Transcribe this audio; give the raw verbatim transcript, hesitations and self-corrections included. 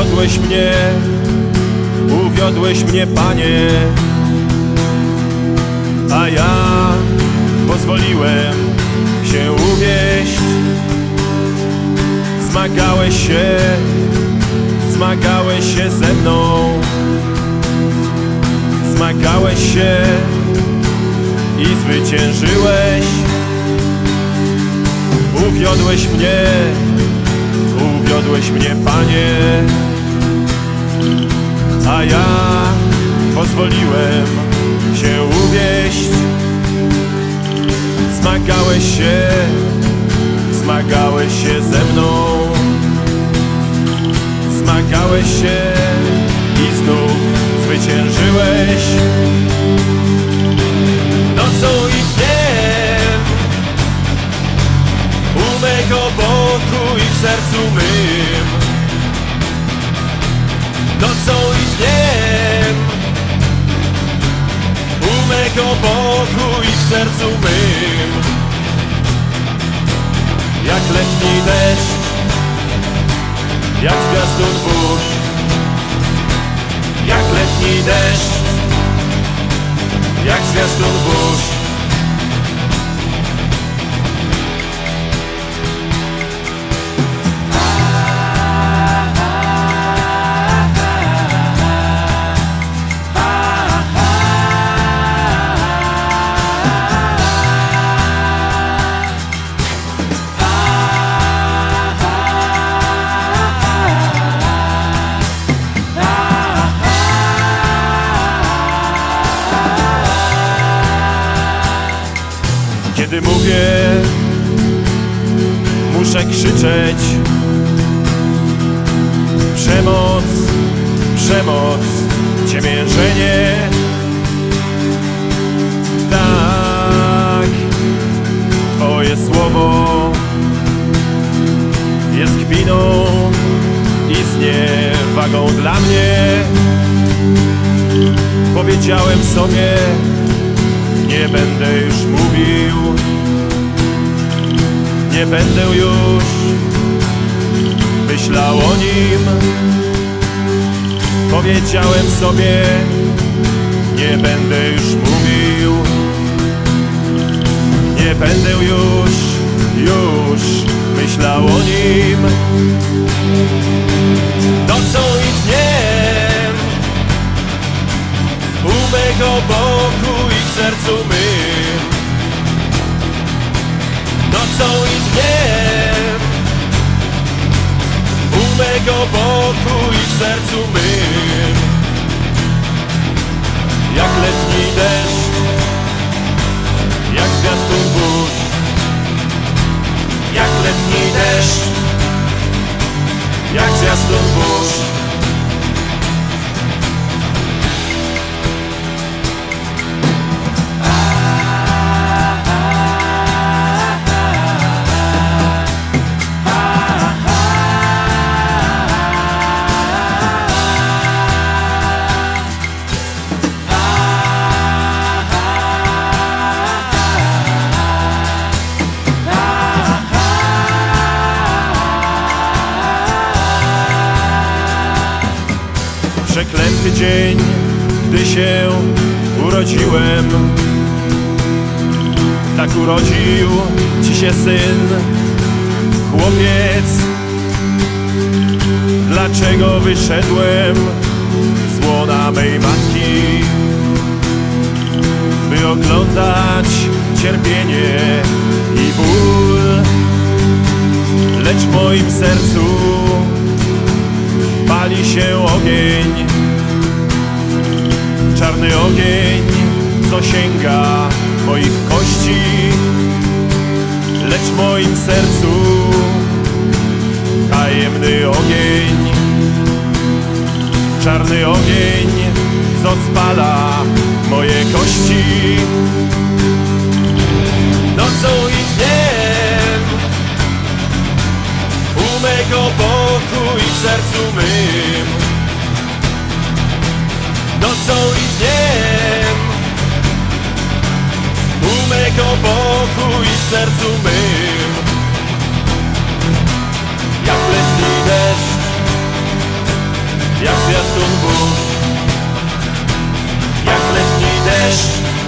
Uwiodłeś mnie, uwiodłeś mnie, Panie, a ja pozwoliłem się uwieść. Zmagałeś się, zmagałeś się ze mną, zmagałeś się i zwyciężyłeś. Uwiodłeś mnie, uwiodłeś mnie, Panie, a ja pozwoliłem się uwieść. Zmagałeś się, zmagałeś się ze mną, zmagałeś się i znów zwyciężyłeś. Nocą i dniem u mego boku i w sercu mym. Nocą i dniem u mego boku i w sercu mym. Jak letni deszcz, jak zwiastun burz, jak letni deszcz, jak zwiastun burz. Kiedy mówię, muszę krzyczeć: przemoc, przemoc, ciemiężenie. Tak, Twoje słowo jest kpiną i zniewagą dla mnie. Powiedziałem sobie, nie będę już mówił, nie będę już myślał o nim. Powiedziałem sobie, nie będę już mówił, nie będę już, już myślał o nim. Nocą i dniem u mego boku i w sercu mym. Nocą i dniem u mego boku i w sercu mym. Jak letni deszcz, jak zwiastun burz, jak letni deszcz, jak zwiastun burz. Przeklęty dzień, gdy się urodziłem. Tak urodził ci się syn, chłopiec. Dlaczego wyszedłem z łona mej matki, by oglądać cierpienie i ból? Lecz w moim sercu pali się ogień, czarny ogień, co sięga moich kości. Lecz w moim sercu tajemny ogień, czarny ogień, co spala moje kości. Nocą i dniem u mego boku i w sercu mym. Nocą i dniem u mego boku i w sercu mym. Jak letni deszcz, jak zwiastun burz, jak letni deszcz.